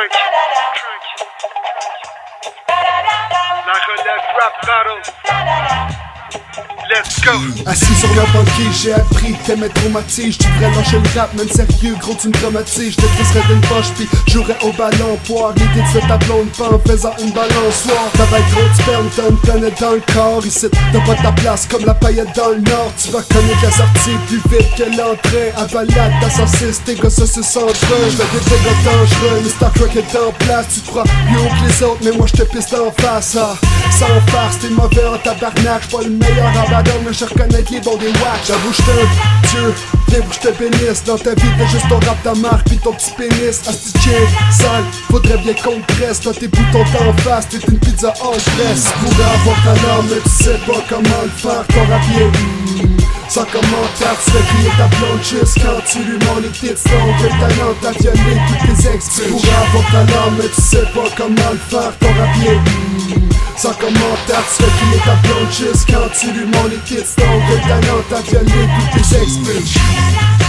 Crunk. La relève rap battle. Let's go. Assis sur la banquise, j'ai appris que t'aimais traumatise. Tu devrais lâcher le rap, même sérieux, gros tu me traumatises. Je te crisserais d'une poche pis jouerais au ballon. Poire l'idée de faire ta blonde pas en faisant une balançoire. Travaille trop de sperme, t'as une planète dans le corps. Ici t'as pas ta place comme la paillette dans le nord. Tu vas connaître la sortie plus vite que l'entrée. Avalade ta saucisse, tes gosses se sentent. Je fais des dégâts dangereux, mais Star Trek est en place. Tu te crois plus haut que les autres, mais moi je te pisse en face. Ah, sans farce, t'es mauvais en tabarnak. J'suis pas le meilleur rabatteur, mais je reconnais les bons des watch. J'avoue j'suis un dieu, viens où j'te bénisse. Dans ta vie t'as juste ton rap, ta marque pis ton petit pénis. Asti chien, sale, faudrait bien qu'on te presse. Dans tes boutons t'en face, t'es une pizza en presse. Pourrais avoir ta norme, mais tu sais pas comment le faire. Ton rap sans commentaire, tu fais crier ta blonde juste quand tu lui montres les tits. Ton vrai talent, t'as violé tous tes ex. Pourrais avoir ta norme, mais tu sais pas comment le faire. Ton rap sans commentaire, tu fais crier ta blonde juste quand tu lui montres les tits. Ton vrai talent, t'as violé tous tes ex.